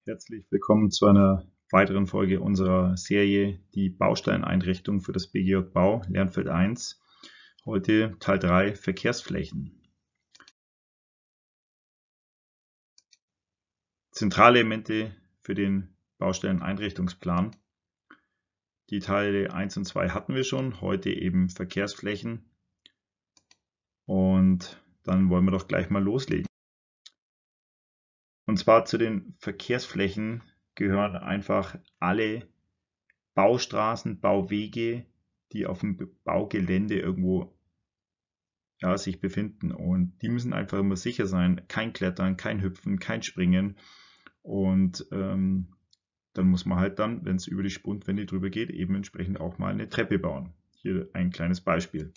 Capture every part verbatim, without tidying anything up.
Herzlich willkommen zu einer weiteren Folge unserer Serie Die Baustelleneinrichtung für das B G J Bau Lernfeld eins. Heute Teil drei Verkehrsflächen. Zentrale Elemente für den Baustelleneinrichtungsplan. Die Teile eins und zwei hatten wir schon, heute eben Verkehrsflächen. Und dann wollen wir doch gleich mal loslegen. Und zwar zu den Verkehrsflächen gehören einfach alle Baustraßen, Bauwege, die auf dem Baugelände irgendwo ja, sich befinden. Und die müssen einfach immer sicher sein. Kein Klettern, kein Hüpfen, kein Springen. Und ähm, dann muss man halt dann, wenn es über die Spundwände drüber geht, eben entsprechend auch mal eine Treppe bauen. Hier ein kleines Beispiel.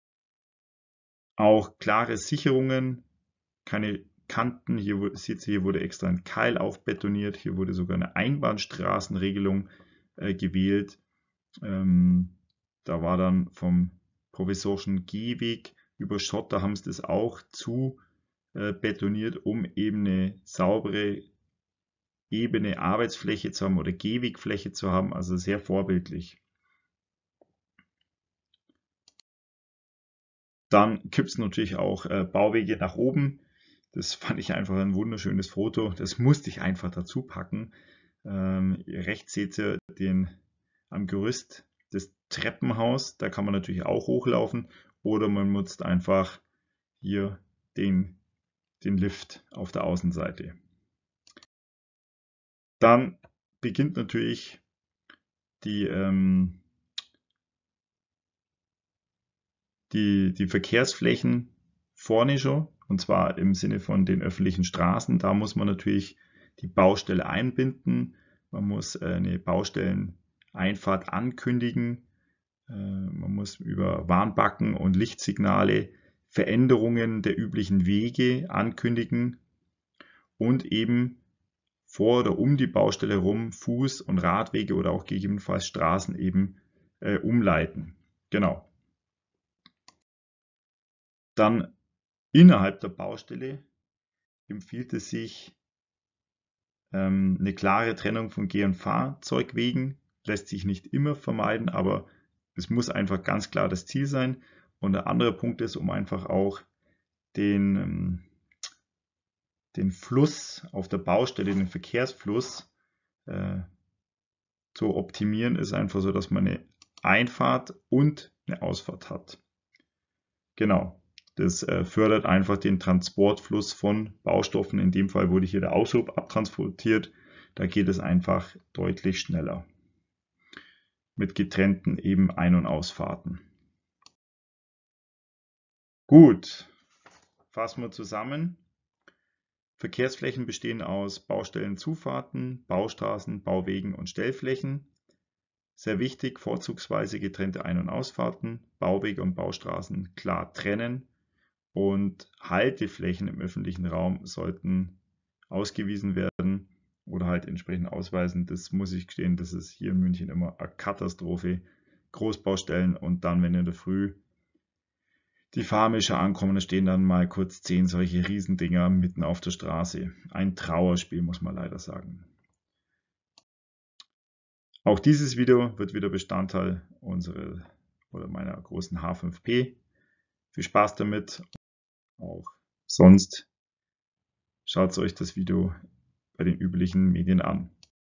Auch klare Sicherungen, keine Kanten. Hier sieht ihr, hier wurde extra ein Keil aufbetoniert. Hier wurde sogar eine Einbahnstraßenregelung äh, gewählt. Ähm, da war dann vom provisorischen Gehweg über Schotter haben sie das auch zu äh, betoniert, um eben eine saubere, ebene Arbeitsfläche zu haben oder Gehwegfläche zu haben, also sehr vorbildlich. Dann gibt es natürlich auch äh, Bauwege nach oben. Das fand ich einfach ein wunderschönes Foto. Das musste ich einfach dazu packen. Ähm, rechts seht ihr den am Gerüst das Treppenhaus. Da kann man natürlich auch hochlaufen oder man nutzt einfach hier den, den Lift auf der Außenseite. Dann beginnt natürlich die, ähm, die, die Verkehrsflächen vorne schon, und zwar im Sinne von den öffentlichen Straßen. Da muss man natürlich die Baustelle einbinden. Man muss eine Baustelleneinfahrt ankündigen. Man muss über Warnbacken und Lichtsignale Veränderungen der üblichen Wege ankündigen und eben vor oder um die Baustelle herum Fuß- und Radwege oder auch gegebenenfalls Straßen eben äh, umleiten. Genau. Dann innerhalb der Baustelle empfiehlt es sich ähm, eine klare Trennung von Geh- und Fahrzeugwegen. Lässt sich nicht immer vermeiden, aber es muss einfach ganz klar das Ziel sein. Und der andere Punkt ist, um einfach auch den, ähm, den Fluss auf der Baustelle, den Verkehrsfluss äh, zu optimieren, ist einfach so, dass man eine Einfahrt und eine Ausfahrt hat. Genau. Das äh, fördert einfach den Transportfluss von Baustoffen. In dem Fall wurde hier der Ausschub abtransportiert. Da geht es einfach deutlich schneller. Mit getrennten eben Ein- und Ausfahrten. Gut, fassen wir zusammen. Verkehrsflächen bestehen aus Baustellenzufahrten, Baustraßen, Bauwegen und Stellflächen. Sehr wichtig, vorzugsweise getrennte Ein- und Ausfahrten, Bauwege und Baustraßen klar trennen. Und Halteflächen im öffentlichen Raum sollten ausgewiesen werden oder halt entsprechend ausweisen. Das muss ich gestehen, das ist hier in München immer eine Katastrophe. Großbaustellen und dann, wenn in der Früh die Fahrmischer ankommen, da stehen dann mal kurz zehn solche Riesendinger mitten auf der Straße. Ein Trauerspiel, muss man leider sagen. Auch dieses Video wird wieder Bestandteil unserer oder meiner großen H fünf P. Viel Spaß damit. Auch sonst schaut euch das Video bei den üblichen Medien an.